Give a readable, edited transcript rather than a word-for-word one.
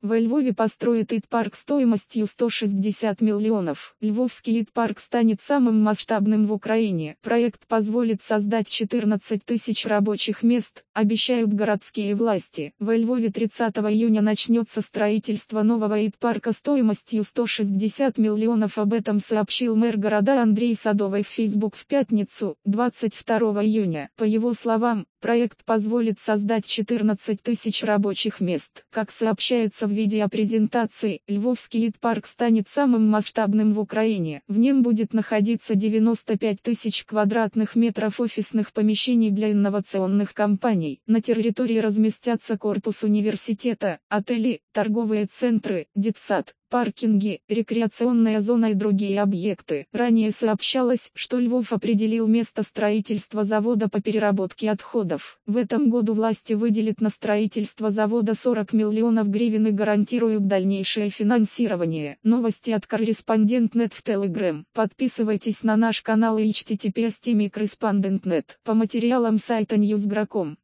Во Львове построят ИТ-парк стоимостью 160 миллионов. Львовский ИТ-парк станет самым масштабным в Украине. Проект позволит создать 14 тысяч рабочих мест, обещают городские власти. Во Львове 30 июня начнется строительство нового ИТ-парка стоимостью 160 миллионов. Об этом сообщил мэр города Андрей Садовый в Facebook в пятницу, 22 июня. По его словам, проект позволит создать 14 тысяч рабочих мест. Как сообщается в видеопрезентации, Львовский ИТ-парк станет самым масштабным в Украине. В нем будет находиться 95 тысяч квадратных метров офисных помещений для инновационных компаний. На территории разместятся корпус университета, отели, торговые центры, детсад, паркинги, рекреационная зона и другие объекты. Ранее сообщалось, что Львов определил место строительства завода по переработке отходов. В этом году власти выделят на строительство завода 40 миллионов гривен и гарантируют дальнейшее финансирование. Новости от Корреспондент.нет в Telegram. Подписывайтесь на наш канал и https://correspondent.net. По материалам сайта Newsgro.com.